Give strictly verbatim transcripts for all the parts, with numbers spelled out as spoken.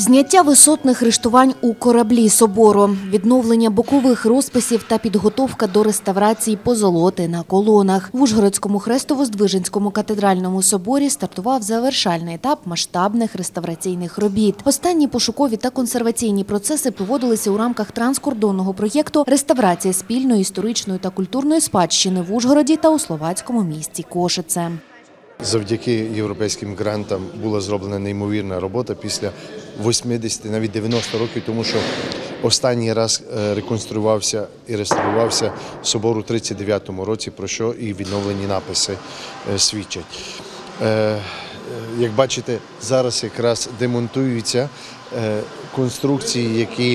Зняття висотних рештувань у кораблі собору, відновлення бокових розписів та підготовка до реставрації позолоти на колонах. В Ужгородському Хрестово-Здвиженському катедральному соборі стартував завершальний етап масштабних реставраційних робіт. Останні пошукові та консерваційні процеси проводилися у рамках транскордонного проєкту «Реставрація спільної історичної та культурної спадщини в Ужгороді та у словацькому місті Кошице». Завдяки європейським грантам була зроблена неймовірна робота після вісімдесяти, навіть дев'яноста років, тому що останній раз реконструювався і реставрувався собор у тридцять дев'ятому році, про що і відновлені написи свідчать. Як бачите, зараз якраз демонтуються конструкції, які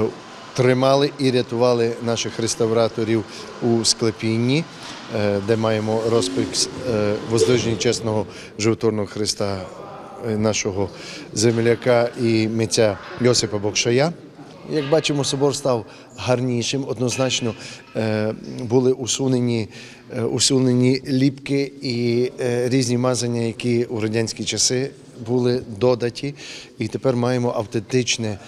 тримали і рятували наших реставраторів у Склепінні, де маємо розпис Воздвиження чесного животворного Христа нашого земляка і митця Йосипа Бокшая. Як бачимо, собор став гарнішим, однозначно були усунені, усунені ліпки і різні мазання, які у радянські часи були додаті. І тепер маємо автентичне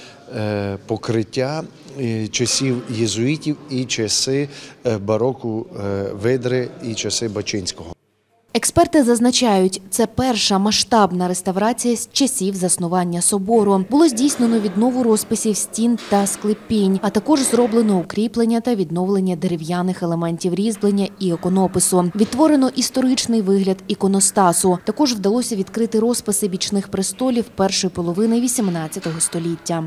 покриття часів єзуїтів і часи бароку Видри і часи Бачинського. Експерти зазначають, це перша масштабна реставрація з часів заснування собору. Було здійснено віднову розписів стін та склепінь, а також зроблено укріплення та відновлення дерев'яних елементів різьблення і іконопису. Відтворено історичний вигляд іконостасу. Також вдалося відкрити розписи бічних престолів першої половини вісімнадцятого століття.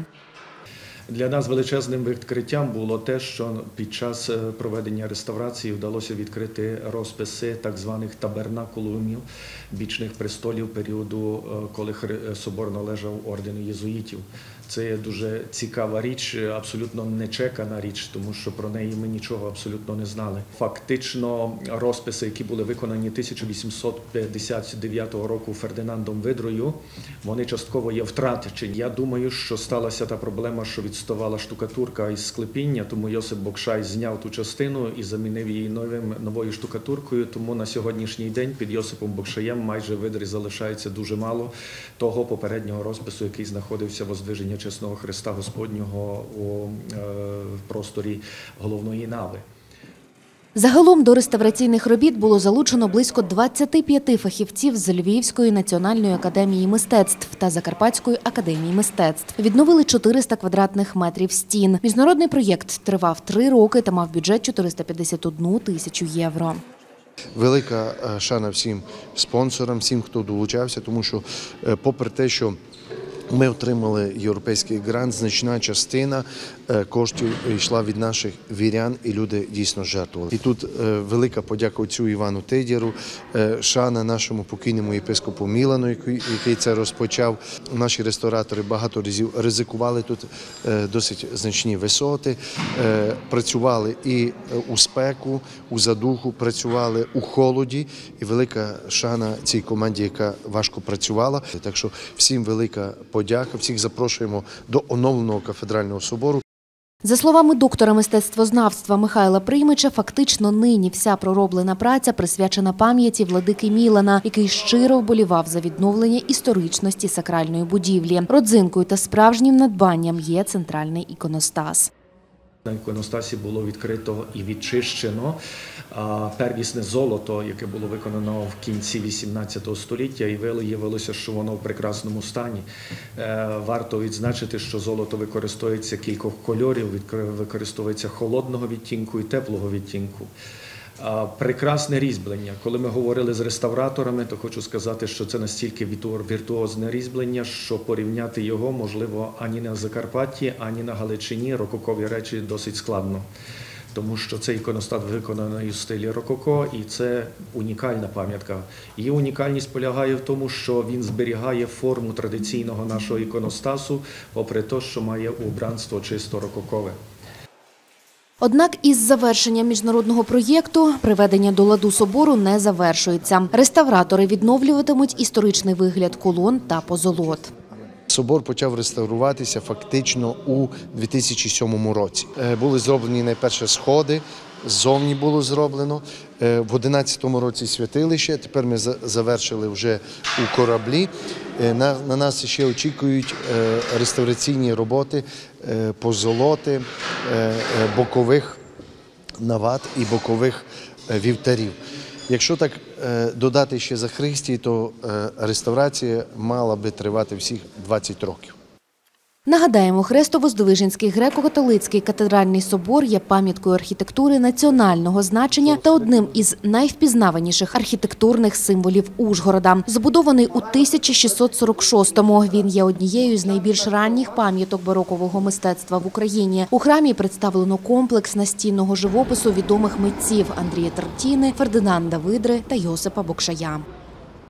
Для нас величезним відкриттям було те, що під час проведення реставрації вдалося відкрити розписи так званих табернакулумів, бічних престолів періоду, коли собор належав ордену єзуїтів. Це є дуже цікава річ, абсолютно нечекана річ, тому що про неї ми нічого абсолютно не знали. Фактично розписи, які були виконані тисяча вісімсот п'ятдесят дев'ятого року Фердинандом Видрою, вони частково є втрачені. Я думаю, що сталася та проблема, що відставала штукатурка із склепіння, тому Йосип Бокшай зняв ту частину і замінив її новим, новою штукатуркою. Тому на сьогоднішній день під Йосипом Бокшаєм майже в Видрі залишається дуже мало того попереднього розпису, який знаходився в Воздвиженні чесного Христа Господнього у просторі головної нави. Загалом до реставраційних робіт було залучено близько двадцяти п'яти фахівців з Львівської національної академії мистецтв та Закарпатської академії мистецтв. Відновили чотириста квадратних метрів стін. Міжнародний проєкт тривав три роки та мав бюджет чотириста п'ятдесят одну тисячу євро. Велика шана всім спонсорам, всім, хто долучався, тому що попри те, що ми отримали європейський грант, значна частина коштів йшла від наших вірян, і люди дійсно жертвували. І тут велика подяка отцю Івану Тидяру, шана нашому покійному єпископу Мілану, який це розпочав. Наші реставратори багато разів ризикували тут досить значні висоти, працювали і у спеку, у задуху, працювали у холоді. І велика шана цій команді, яка важко працювала. Так що всім велика подяка, всіх запрошуємо до оновленого кафедрального собору. За словами доктора мистецтвознавства Михайла Приймича, фактично нині вся пророблена праця присвячена пам'яті владики Мілана, який щиро вболівав за відновлення історичності сакральної будівлі. Родзинкою та справжнім надбанням є центральний іконостас. На іконостасі було відкрито і відчищено первісне золото, яке було виконано в кінці вісімнадцятого століття, і виявилося, що воно в прекрасному стані. Варто відзначити, що золото використовується кількох кольорів, використовується холодного відтінку і теплого відтінку. Прекрасне різьблення. Коли ми говорили з реставраторами, то хочу сказати, що це настільки віртуозне різьблення, що порівняти його можливо ані на Закарпатті, ані на Галичині. Рококові речі досить складно, тому що цей іконостас виконаний у стилі рококо, і це унікальна пам'ятка. Її унікальність полягає в тому, що він зберігає форму традиційного нашого іконостасу, попри те, що має убранство чисто рококове. Однак із завершенням міжнародного проєкту приведення до ладу собору не завершується. Реставратори відновлюватимуть історичний вигляд колон та позолот. Собор почав реставруватися фактично у дві тисячі сьомому році. Були зроблені найперше сходи, ззовні було зроблено. В одинадцятому році святилище, тепер ми завершили вже у кораблі. Е, На, на нас ще очікують е, реставраційні роботи, е, позолоти, е, е, бокових навад і бокових е, вівтарів. Якщо так е, додати ще за Христі, то е, реставрація мала би тривати всіх двадцять років. Нагадаємо, Хрестово-Здвиженський греко-католицький катедральний собор є пам'яткою архітектури національного значення та одним із найвпізнаваніших архітектурних символів Ужгорода. Збудований у тисяча шістсот сорок шостому, він є однією з найбільш ранніх пам'яток барокового мистецтва в Україні. У храмі представлено комплекс настінного живопису відомих митців Андрія Тертіни, Фердинанда Видри та Йосипа Бокшая.